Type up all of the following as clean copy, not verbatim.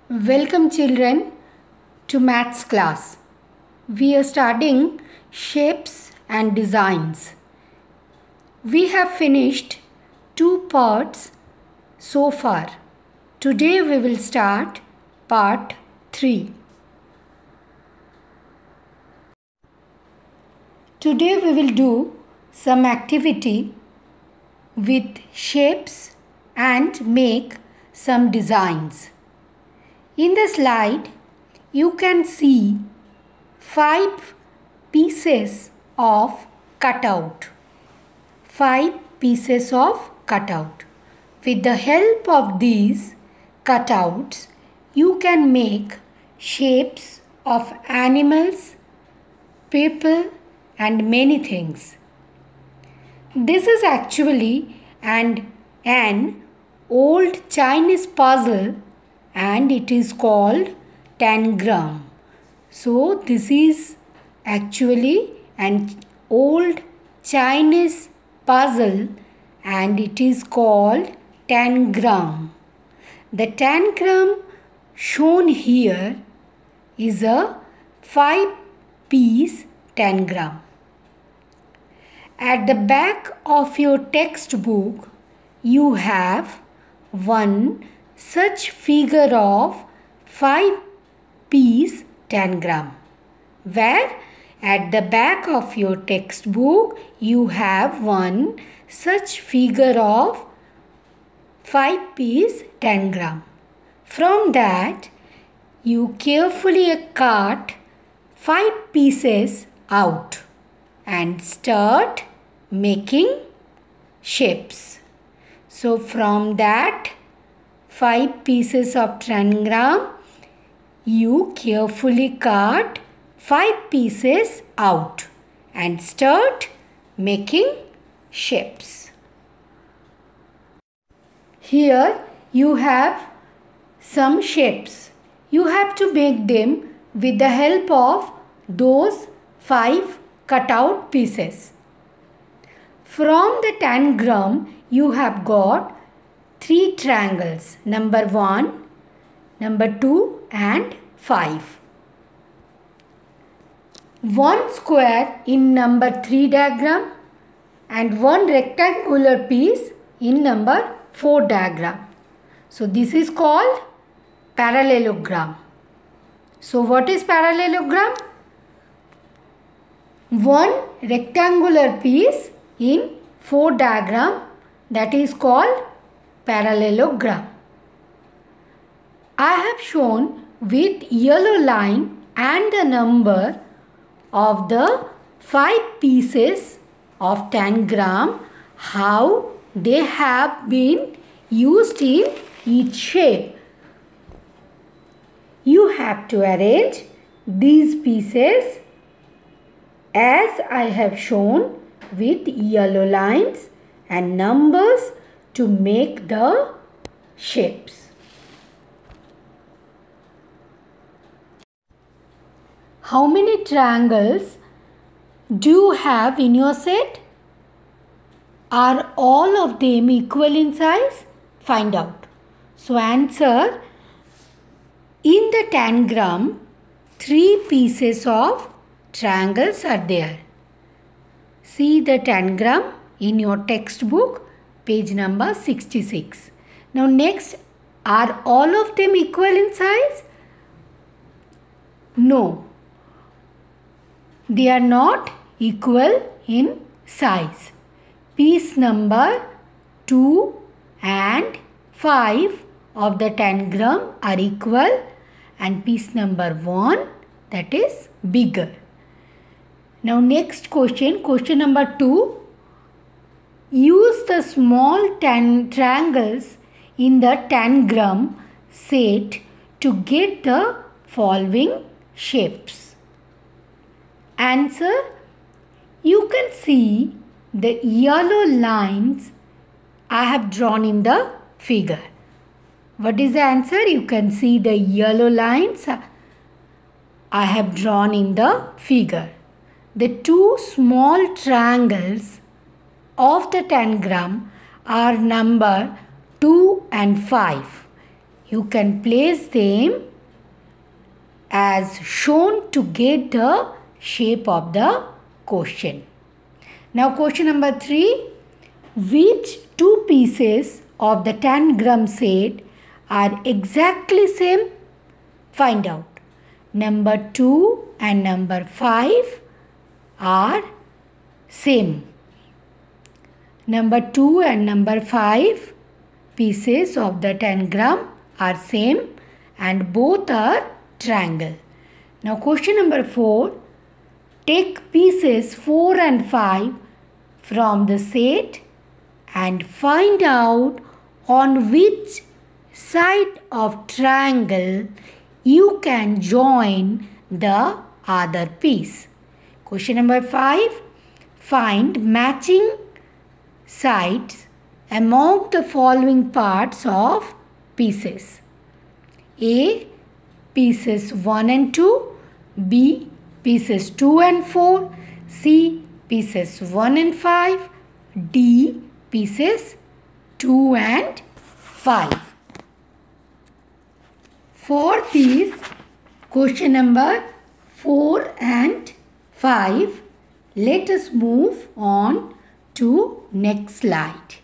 Welcome children to maths class. We are studying shapes and designs. We have finished 2 parts so far. Today we will start part 3. Today we will do some activity with shapes and make some designs. In the slide, you can see 5 pieces of cutout. 5 pieces of cutout. With the help of these cutouts, you can make shapes of animals, people, and many things. This is actually an old Chinese puzzle and it is called tangram. So this is actually an old Chinese puzzle and it is called tangram. The tangram shown here is a 5-piece tangram. At the back of your textbook, you have one such figure of 5-piece tangram, where at the back of your textbook you have one such figure of 5-piece tangram. From that you carefully cut 5 pieces out and start making shapes. So from that 5 pieces of tangram, you carefully cut 5 pieces out and start making shapes. Here you have some shapes. You have to make them with the help of those 5 cutout pieces. From the tangram, you have got 3 triangles, number 1, number 2 and 5. 1 square in number 3 diagram and 1 rectangular piece in number 4 diagram. So this is called parallelogram. So what is parallelogram? 1 rectangular piece in 4 diagram, that is called parallelogram. I have shown with yellow line and the number of the 5 pieces of tangram how they have been used in each shape. You have to arrange these pieces as I have shown with yellow lines and numbers to make the shapes. How many triangles do you have in your set? Are all of them equal in size? Find out. So answer, in the tangram 3 pieces of triangles are there. See the tangram in your textbook, page number 66. Now next, are all of them equal in size? No, they are not equal in size. Piece number 2 and 5 of the tangram are equal and piece number 1, that is bigger. Now next question, question number 2. Use the small triangles in the tangram set to get the following shapes. Answer, you can see the yellow lines I have drawn in the figure. What is the answer? You can see the yellow lines I have drawn in the figure. The 2 small triangles of the tangram are number 2 and 5. You can place them as shown to get the shape of the question. Now question number 3. Which two pieces of the 10-gram set are exactly same? Find out. Number 2 and number 5 are same. Number 2 and number 5 pieces of the 10-gram are same and both are triangle. Now question number 4. Take pieces 4 and 5 from the set and find out on which side of triangle you can join the other piece. Question number 5. Find matching sides among the following parts of pieces. A. Pieces 1 and 2. B. Pieces 2 and 4. C. Pieces 1 and 5. D. Pieces 2 and 5. For these question number 4 and 5, let us move on to next slide.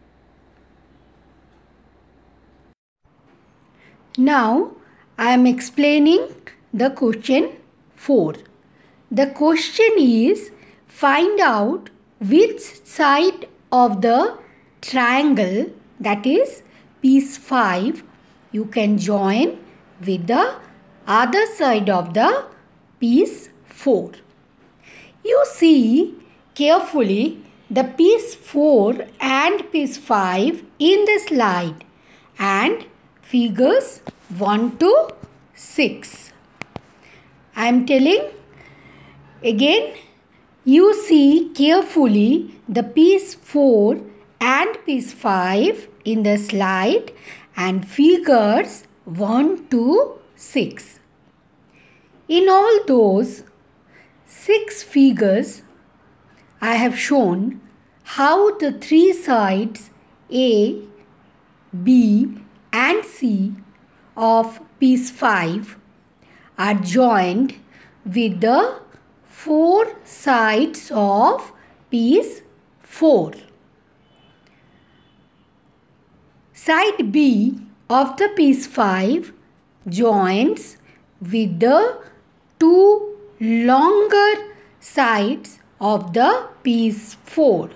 Now I am explaining the question 4. The question is, find out which side of the triangle, that is piece 5, you can join with the other side of the piece 4. You see carefully the piece 4 and piece 5 in the slide and figures 1 to 6. I am telling again, you see carefully the piece 4 and piece 5 in the slide and figures 1 to 6. In all those 6 figures, I have shown how the 3 sides A, B and C of piece 5 are joined with the 4 sides of piece 4. Side B of the piece 5 joins with the 2 longer sides of the piece 4,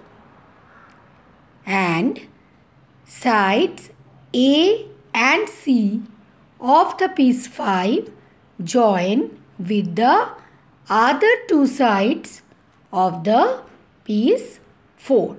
and sides A and C of the piece 5 join with the other 2 sides of the piece 4.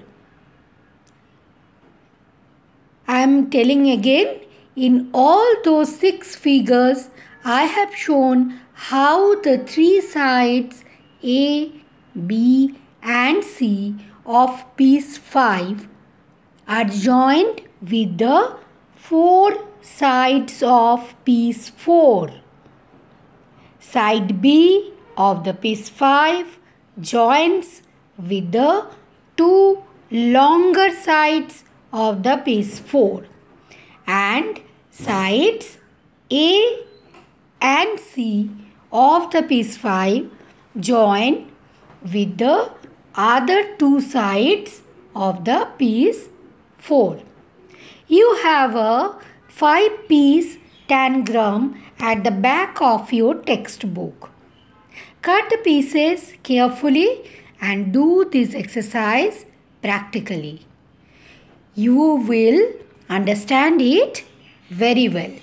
I am telling again, in all those 6 figures, I have shown how the 3 sides A, B and C of piece 5 are joined with the 4 sides of piece 4. Side B of the piece 5 joins with the 2 longer sides of the piece 4, and sides A and C of the piece 5 join with the other 2 sides of the piece 4. You have a 5-piece tangram at the back of your textbook. Cut the pieces carefully and do this exercise practically. You will understand it very well.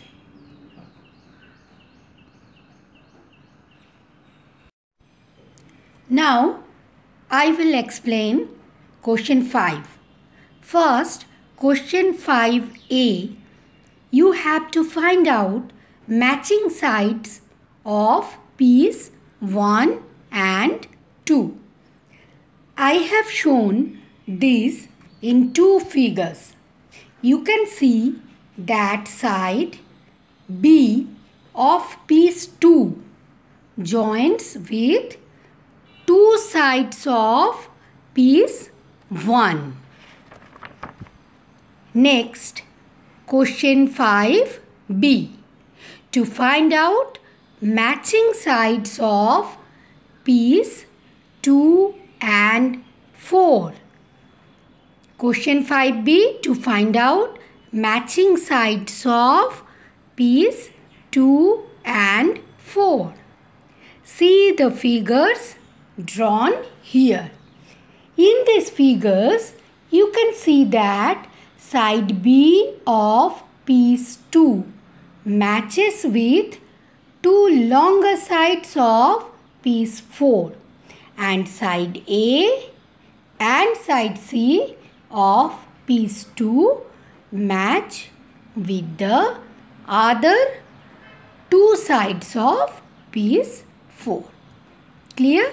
Now, I will explain question 5. First, question 5A, you have to find out matching sides of piece 1 and 2. I have shown this in 2 figures. You can see that side B of piece 2 joins with 2 sides of piece 1. Next, question 5 B. To find out matching sides of piece 2 and 4. Question 5b. To find out matching sides of piece 2 and 4. See the figures drawn here. In these figures, you can see that side B of piece 2 matches with two longer sides of piece 4, and side A and side C of piece 2 match with the other two sides of piece 4. Clear?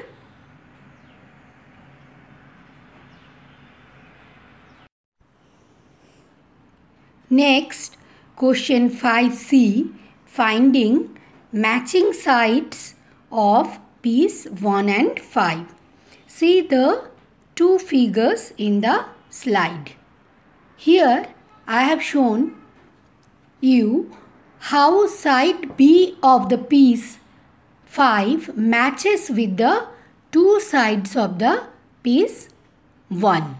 Next, question 5c, finding matching sides of piece 1 and 5. See the two figures in the slide. Here I have shown you how side B of the piece 5 matches with the two sides of the piece 1.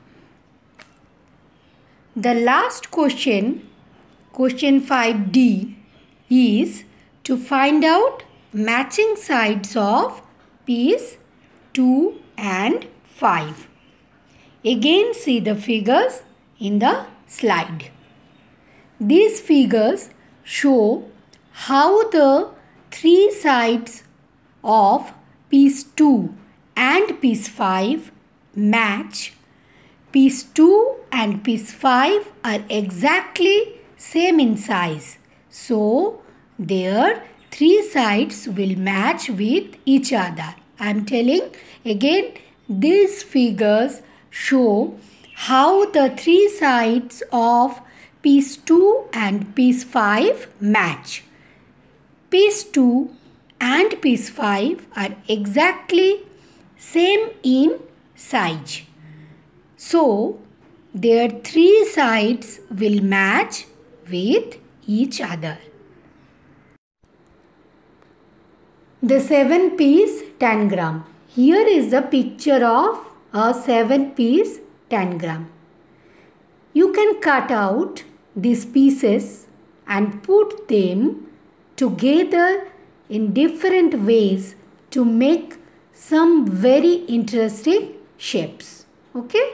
The last question, question 5d, is to find out matching sides of piece 2 and 5. Again, see the figures in the slide. These figures show how the three sides of piece 2 and piece 5 match. Piece 2 and piece 5 are exactly same in size. So, their three sides will match with each other. I am telling again, these figures show how the three sides of piece 2 and piece 5 match. Piece 2 and piece 5 are exactly same in size. So, their three sides will match with each other. The 7-piece tangram. Here is a picture of a 7-piece tangram. You can cut out these pieces and put them together in different ways to make some very interesting shapes. Okay?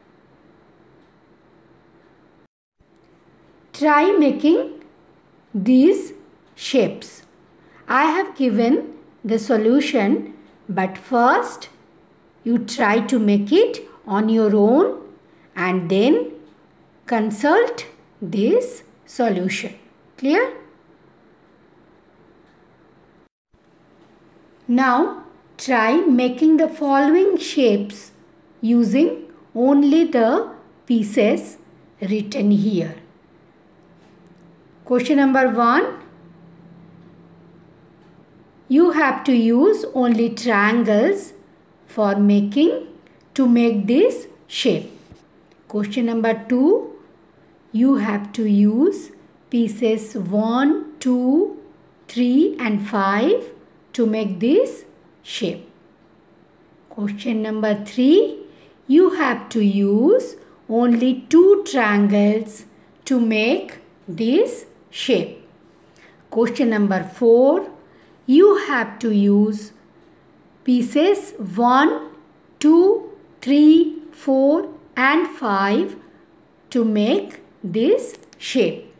Try making these shapes. I have given the solution, but first you try to make it on your own and then consult this solution. Clear? Now try making the following shapes using only the pieces written here. Question number 1. You have to use only triangles to make this shape. Question number 2. You have to use pieces 1, 2, 3 and 5 to make this shape. Question number 3. You have to use only 2 triangles to make this shape. Question number 4. You have to use pieces 1, 2, 3, 4 and 5 to make this shape.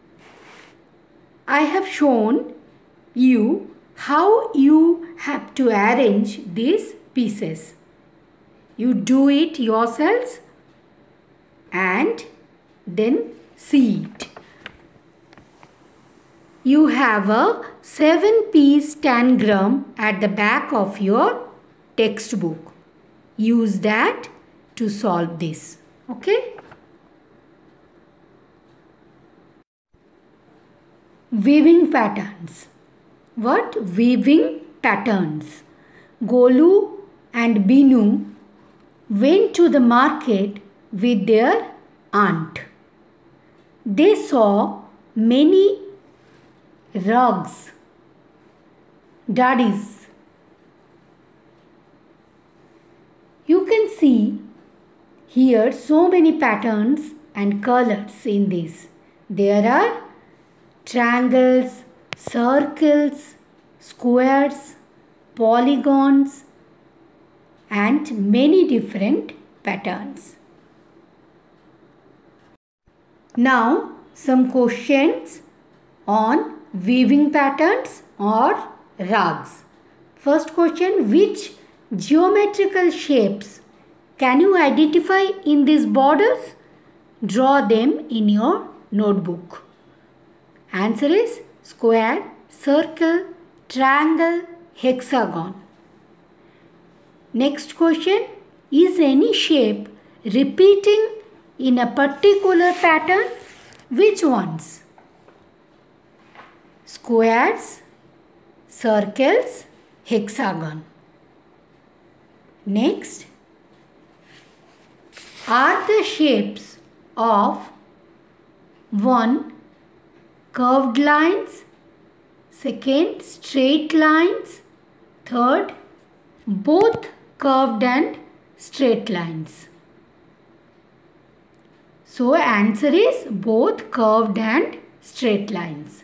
I have shown you how you have to arrange these pieces. You do it yourselves and then see it. You have a 7-piece tangram at the back of your textbook. Use that to solve this. Okay? Weaving patterns. What? Weaving patterns. Golu and Binu went to the market with their aunt. They saw many rugs, daddies. You can see here so many patterns and colors in this. There are triangles, circles, squares, polygons and many different patterns. Now some questions on weaving patterns or rugs. First question, which geometrical shapes can you identify in these borders? Draw them in your notebook. Answer is square, circle, triangle, hexagon. Next question, is any shape repeating in a particular pattern? Which ones? Squares, circles, hexagon. Next, are the shapes of 1. curved lines, 2. straight lines, 3. both curved and straight lines? So answer is both curved and straight lines.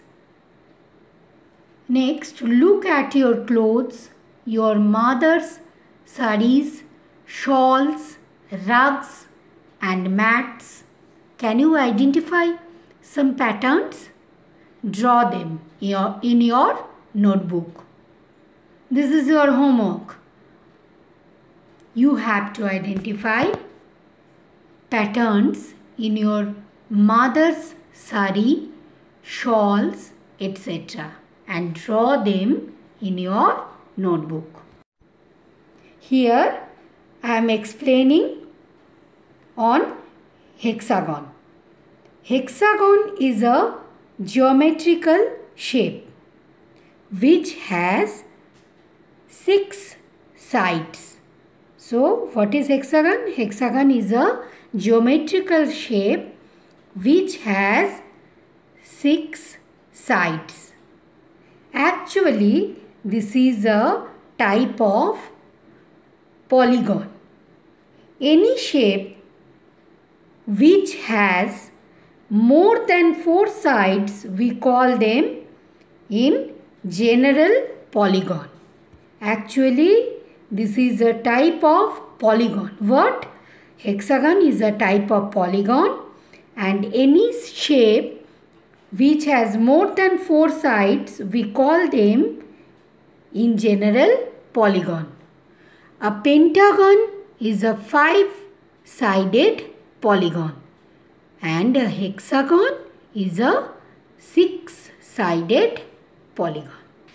Next, look at your clothes, your mother's sarees, shawls, rugs and mats. Can you identify some patterns? Draw them in your notebook. This is your homework. You have to identify patterns in your mother's saree, shawls, etc. and draw them in your notebook. Here I am explaining on hexagon. Hexagon is a geometrical shape which has 6 sides. So what is hexagon? Hexagon is a geometrical shape which has 6 sides. Actually, this is a type of polygon. Any shape which has more than 4 sides, we call them in general polygon. Actually, this is a type of polygon. What? Hexagon is a type of polygon, and any shape which has more than 4 sides, we call them in general polygon. A pentagon is a 5-sided polygon and a hexagon is a 6-sided polygon.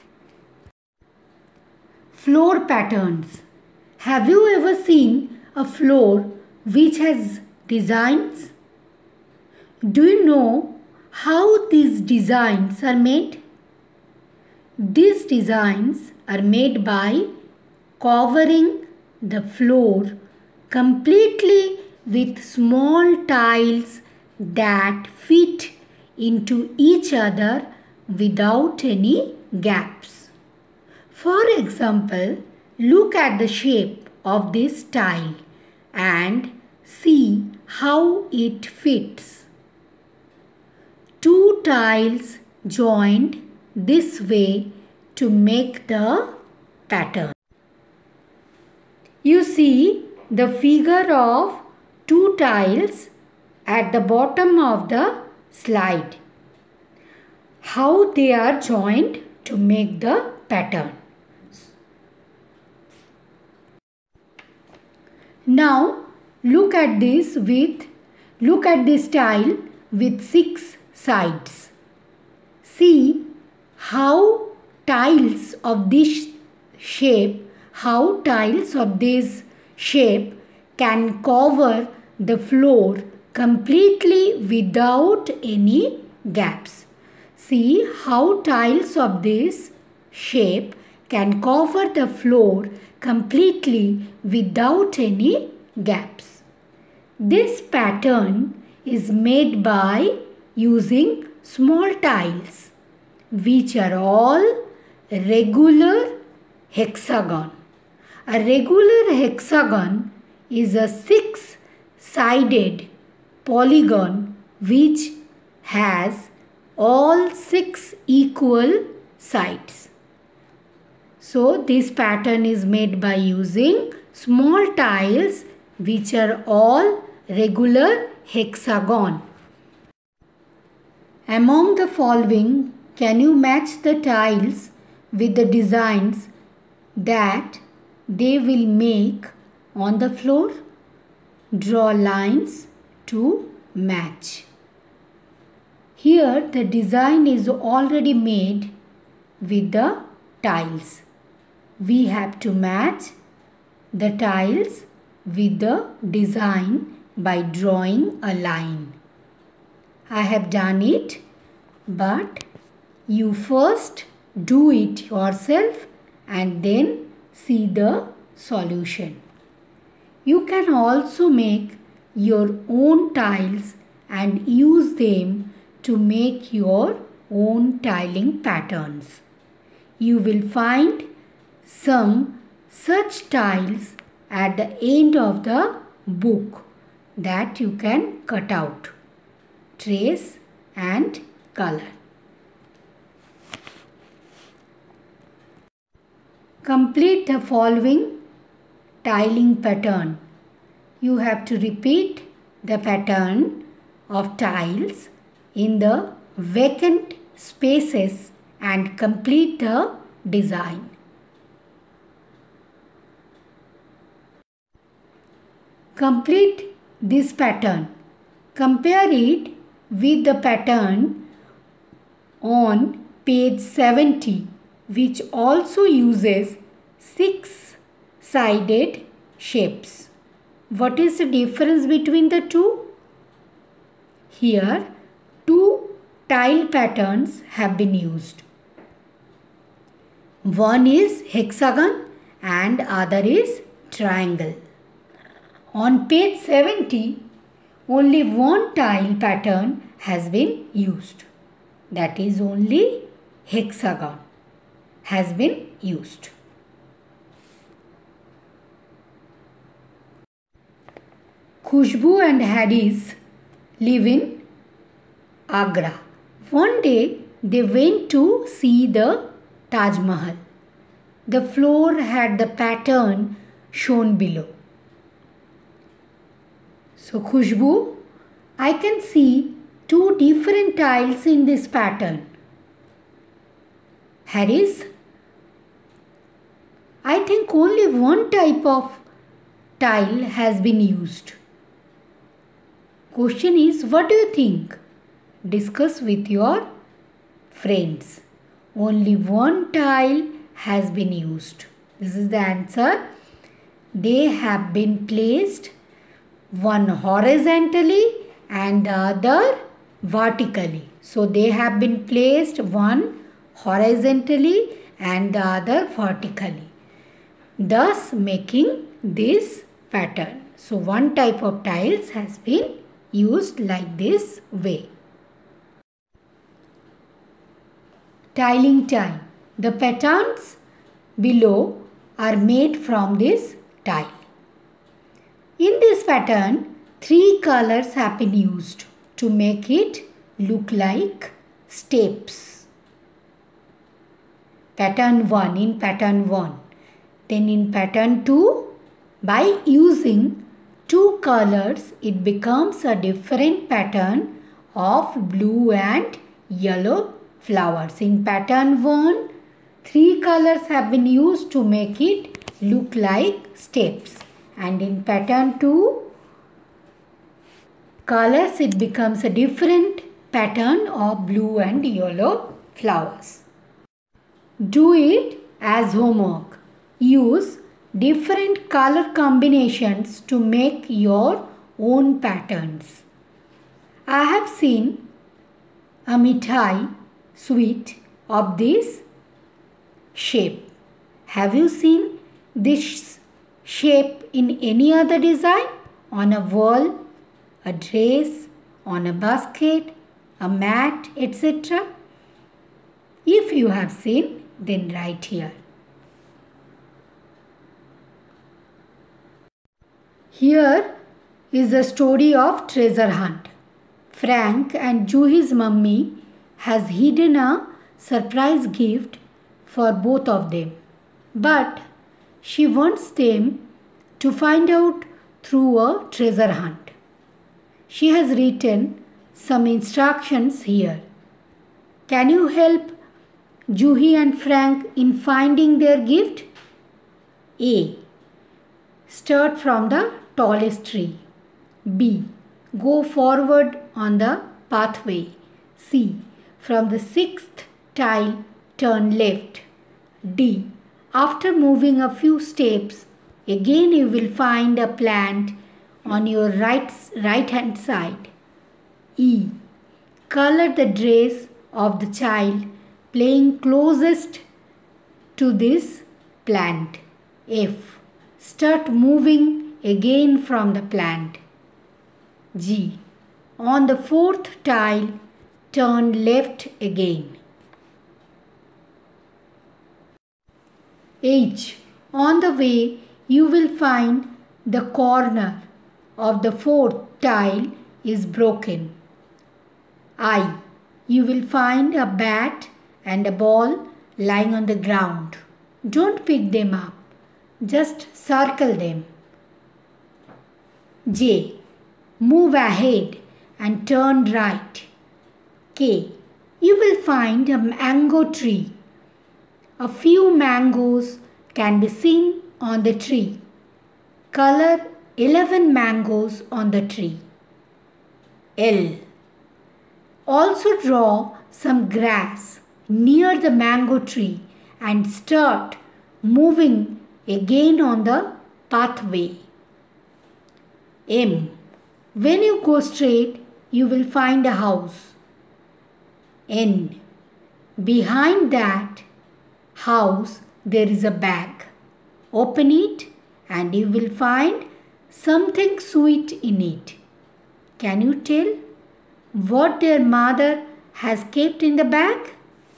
Floor patterns. Have you ever seen a floor which has designs? Do you know how these designs are made? These designs are made by covering the floor completely with small tiles that fit into each other without any gaps. For example, look at the shape of this tile and see how it fits. 2 tiles joined this way to make the pattern. You see the figure of 2 tiles at the bottom of the slide. How they are joined to make the pattern. Now look at this tile with 6 sides. See how tiles of this shape can cover the floor completely without any gaps. See how tiles of this shape can cover the floor completely without any gaps. This pattern is made by using small tiles. which are all regular hexagon. A regular hexagon is a six-sided polygon which has all six equal sides. So this pattern is made by using small tiles which are all regular hexagon. Among the following, can you match the tiles with the designs that they will make on the floor? Draw lines to match. Here the design is already made with the tiles. We have to match the tiles with the design by drawing a line. I have done it, but you first do it yourself and then see the solution. You can also make your own tiles and use them to make your own tiling patterns. You will find some such tiles at the end of the book that you can cut out, trace and color. Complete the following tiling pattern. You have to repeat the pattern of tiles in the vacant spaces and complete the design. Complete this pattern. Compare it with the pattern on page 70, which also uses six-sided shapes. What is the difference between the two? Here, two tile patterns have been used. One is hexagon and other is triangle. On page 70, only one tile pattern has been used. That is, only hexagon has been used. Khushbu and Haris live in Agra. One day they went to see the Taj Mahal. The floor had the pattern shown below. So Khushbu, I can see two different tiles in this pattern. Haris, I think only one type of tile has been used. Question is, what do you think? Discuss with your friends. Only one tile has been used. This is the answer. They have been placed one horizontally and the other vertically. So they have been placed one horizontally and the other vertically, thus making this pattern. So one type of tiles has been used like this way. Tiling time. The patterns below are made from this tile. In this pattern, three colors have been used to make it look like steps. Pattern 1 in pattern 1. Then in pattern 2, by using two colors, it becomes a different pattern of blue and yellow flowers. In pattern 1, three colors have been used to make it look like steps. And in pattern 2 colors, it becomes a different pattern of blue and yellow flowers. Do it as homework. Use different color combinations to make your own patterns. I have seen a mithai sweet of this shape. Have you seen this shape in any other design? On a wall, a dress, on a basket, a mat, etc. you have seen, then write here. Here is the story of treasure hunt. Frank and Juhi's mummy has hidden a surprise gift for both of them. But she wants them to find out through a treasure hunt. She has written some instructions here. Can you help Juhi and Frank in finding their gift? A. Start from the tallest tree. B. Go forward on the pathway. C. From the 6th tile, turn left. D. After moving a few steps, again you will find a plant on your right hand side. E. Color the dress of the child playing closest to this plant. F. Start moving again from the plant. G. On the 4th tile, turn left again. H. On the way, you will find the corner of the 4th tile is broken. I. You will find a bat and a ball lying on the ground. Don't pick them up. Just circle them. J. Move ahead and turn right. K. You will find a mango tree. A few mangoes can be seen on the tree. Color 11 mangoes on the tree. L. Also draw some grass near the mango tree and start moving again on the pathway. M. When you go straight, you will find a house. N. Behind that house, there is a bag. Open it and you will find something sweet in it. Can you tell what their mother has kept in the bag?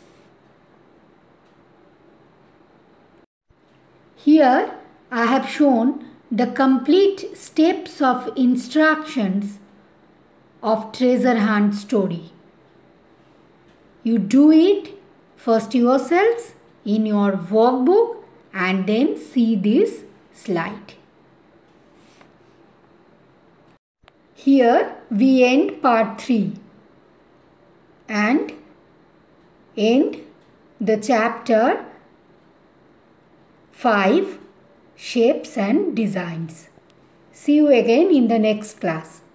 Here I have shown the complete steps of instructions of treasure hunt story. You do it first yourselves in your workbook and then see this slide. Here we end part 3 and end the chapter 5, Shapes and Designs. See you again in the next class.